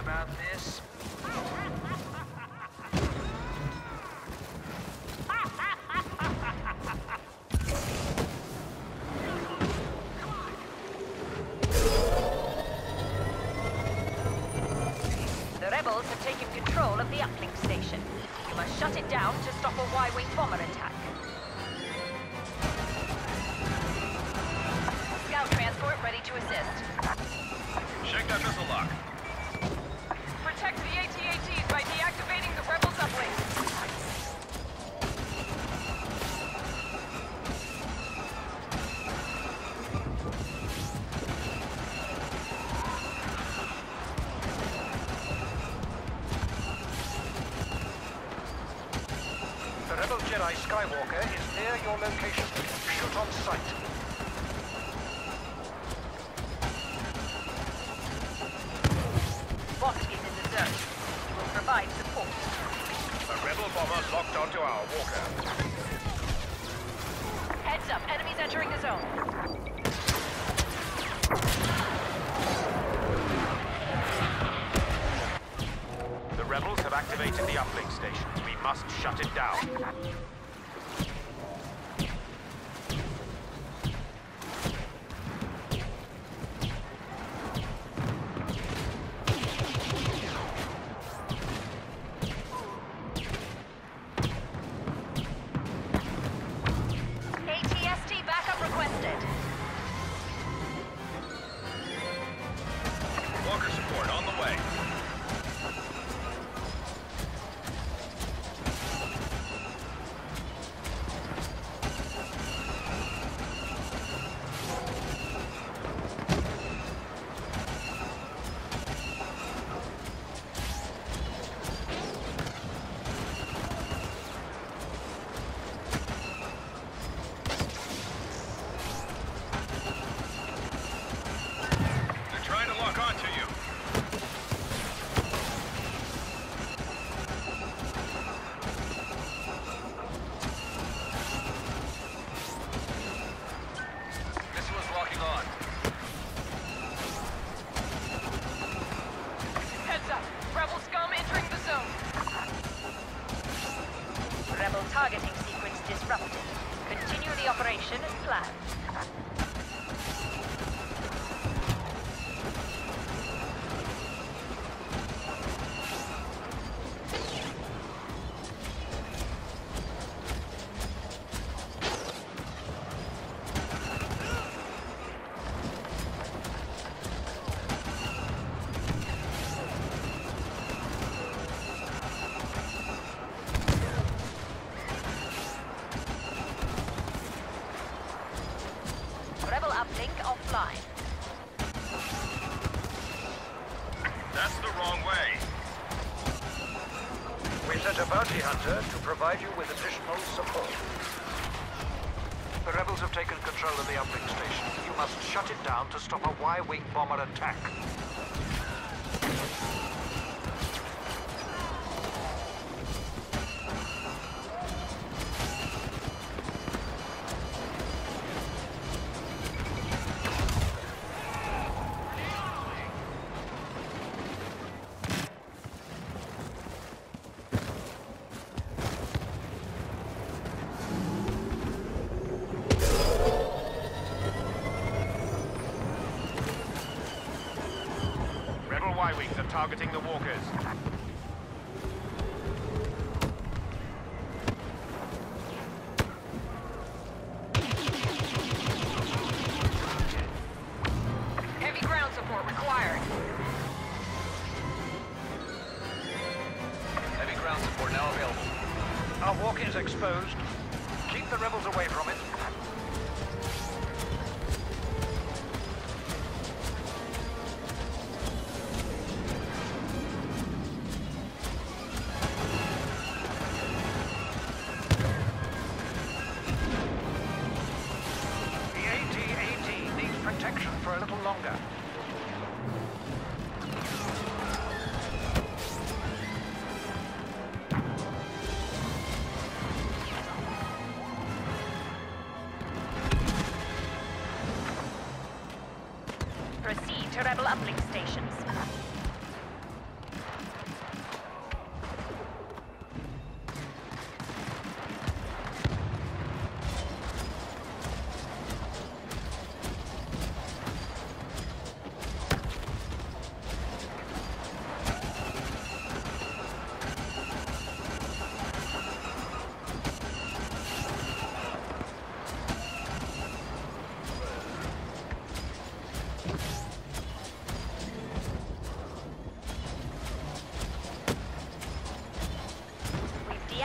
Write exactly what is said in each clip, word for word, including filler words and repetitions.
about this. The rebels have taken control of the uplink station. You must shut it down to stop a Y-wing bomber attack. Scout transport ready to assist. Shake that missile lock. Protect the A T A Ts by deactivating the rebels uplink. The Rebel Jedi Skywalker is near your location. Shoot on sight. Bossk is in the zone. You will provide support. A rebel bomber locked onto our walker. Heads up, enemies entering the zone. The rebels have activated the uplink station. We must shut it down. A T S T backup requested. Walker support on the way. They're trying to lock onto you. Missile is locking on. Heads up, rebel scum entering the zone. Rebel targeting sequence disrupted. Continue the operation as planned. Rebel uplink offline. That's the wrong way. We sent a bounty hunter to provide you with additional support. The rebels have taken control of the uplink station. You must shut it down to stop a Y-wing bomber attack. Rebel Y-wings are targeting the walkers. Heavy ground support required. Heavy ground support now available. Our walker is exposed. Keep the rebels away from it. The A T A T needs protection for a little longer.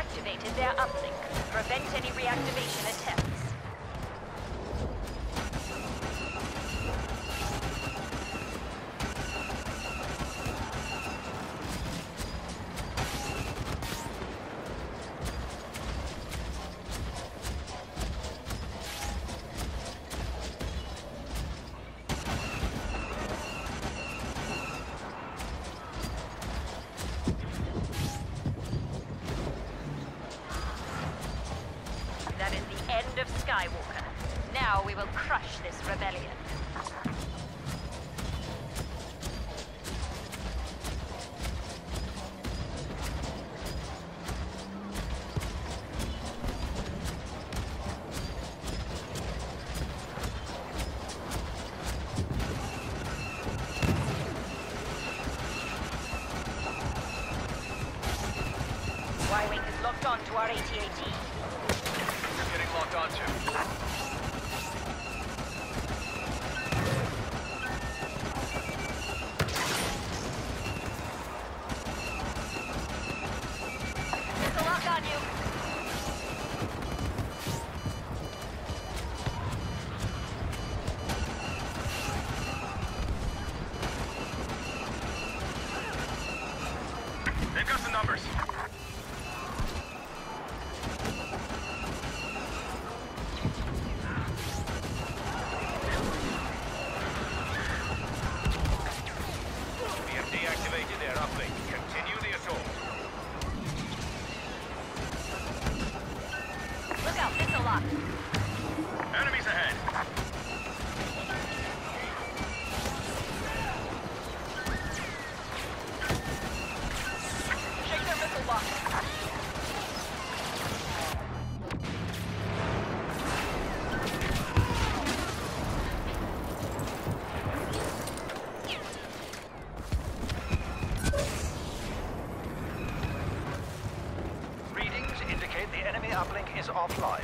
activated their uplink. Prevent any reactivation attempts. That is the end of Skywalker. Now we will crush this rebellion. Y-Wing is locked on to our A T A T. Getting locked onto. Missile lock on you. They've got the numbers. We have deactivated their uplink. Continue the assault. Look out, missile lock. Enemies ahead. Shake their missile lock. Readings indicate the enemy uplink is offline.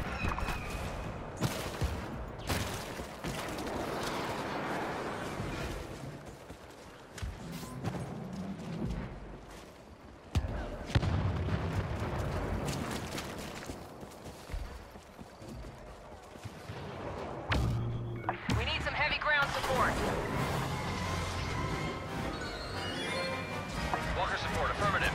We need some heavy ground support. Walker support, affirmative.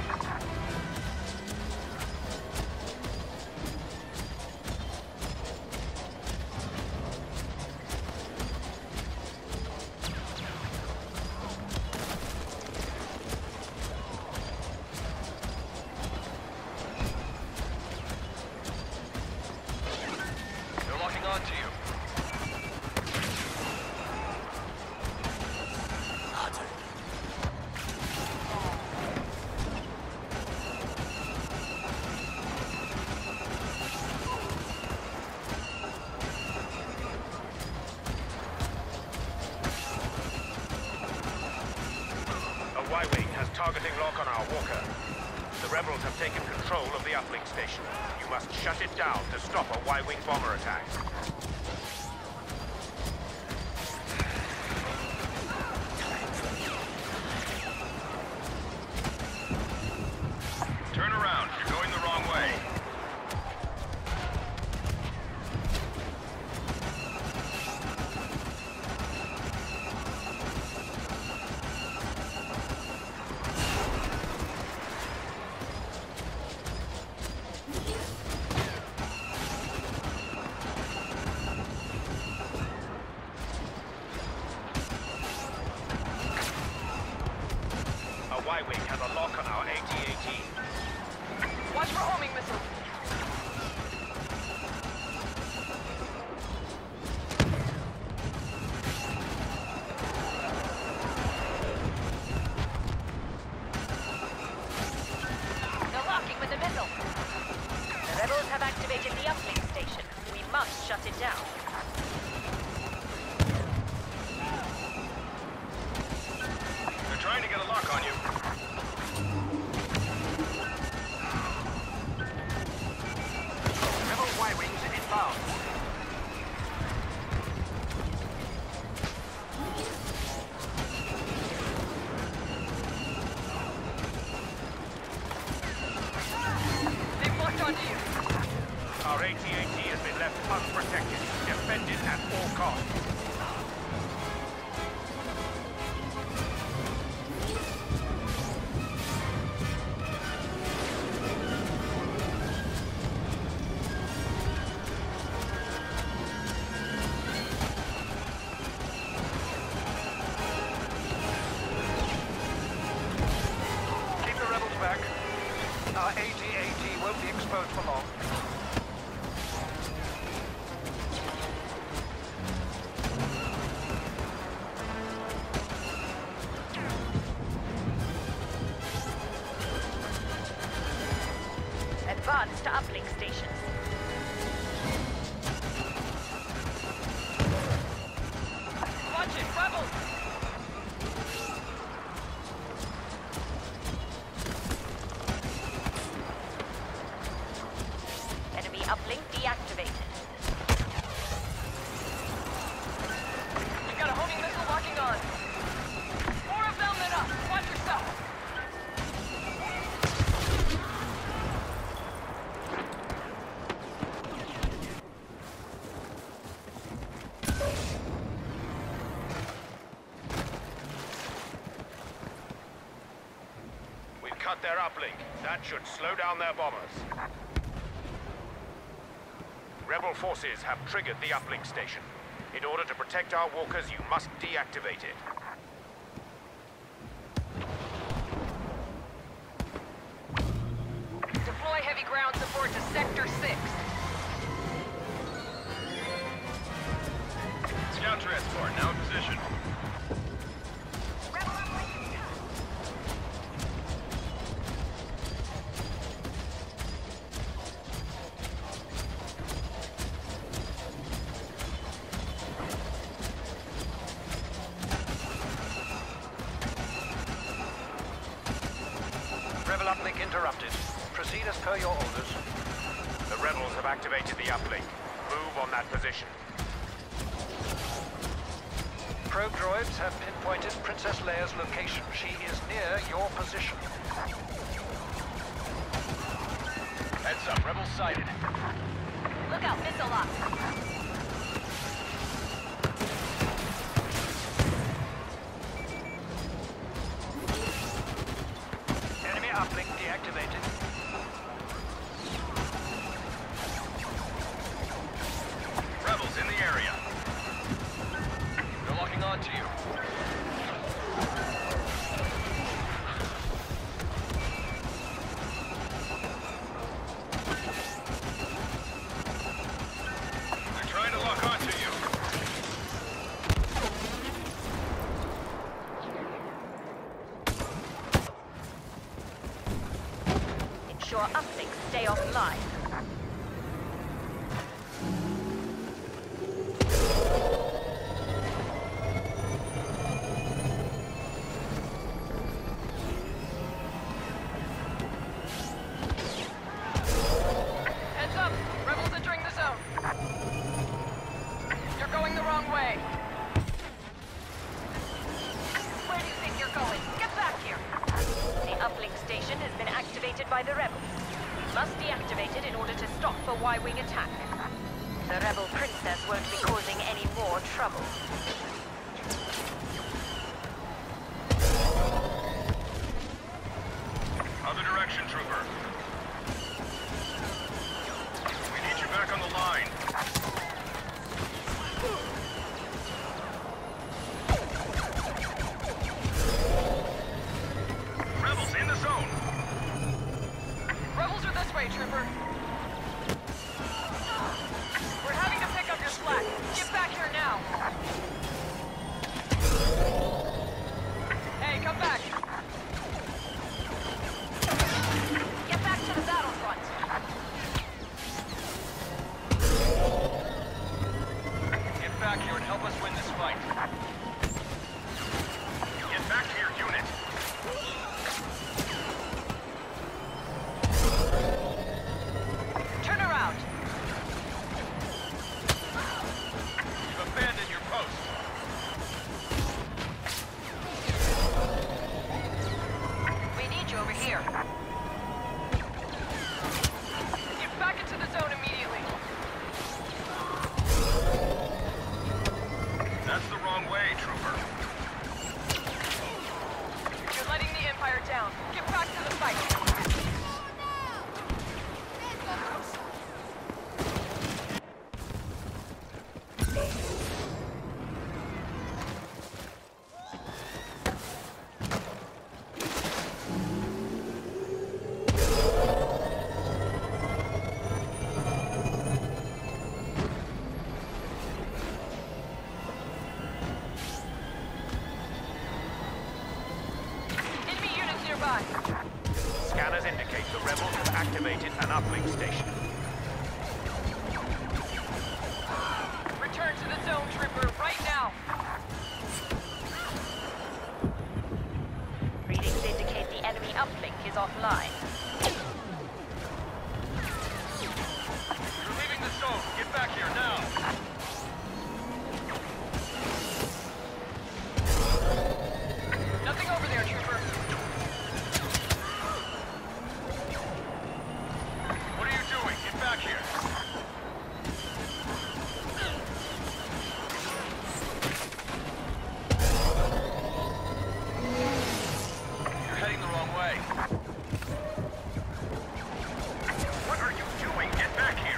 They're locking on to you. A Y-Wing has targeting lock on our walker. The rebels have taken control of the uplink station. You must shut it down to stop a Y-Wing bomber attack. Turn around. You're going the wrong way. A Y-Wing has a lock on our A T A T. Watch for homing missiles. They're locking with the missile. The rebels have activated the uplink station. We must shut it down. They're trying to get a lock on you. must protect it. Defend it at all costs. Keep the rebels back. Our A T A T won't be exposed for long. Advance to uplink stations. Watch it, rebels! Enemy uplink deactivated. You got a homing missile locking on. More of them than us. Watch yourself. We've cut their uplink. That should slow down their bombers. Rebel forces have triggered the uplink station. In order to protect our walkers, you must deactivate it. Deploy heavy ground support to Sector six. Scout transport now in position. Rebel uplink interrupted. Proceed as per your orders. The rebels have activated the uplink. Move on that position. Probe droids have pinpointed Princess Leia's location. She is near your position. Heads up, rebels sighted. Look out, missile lock. Enemy uplink deactivated. Rebels in the area. They're locking on to you. They're trying to lock on to you. Ensure uplinks stay offline. Heads up! Rebels entering the zone. You're going the wrong way. Where do you think you're going? Get back here! The uplink station has been activated by the rebels. We must deactivate it in order to stop a Y-wing attack. The rebel princess won't be causing any more trouble. Other direction, trooper. We need you back on the line. Rebels in the zone. Rebels are this way, trooper. We're having to pick up your slack. Get back here now. Hey, come back. Get back to the battlefront. Get back here and help us win this fight. Get back to your unit. Turn around. You've abandoned your post. We need you over here. Get back into the zone immediately. Scanners indicate the rebels have activated an uplink station. Return to the zone, Trooper, right now! Readings indicate the enemy uplink is offline. You're leaving the zone. Get back here now. Nothing over there, Trooper. What are you doing? Get back here. You're heading the wrong way. What are you doing? Get back here.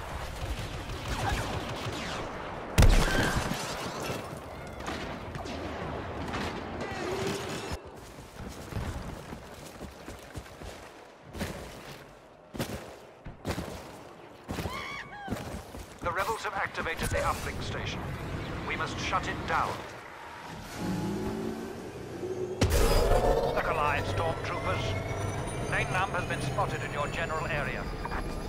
The rebels have activated the uplink station. We must shut it down. Look alive, stormtroopers. Nainlam has been spotted in your general area.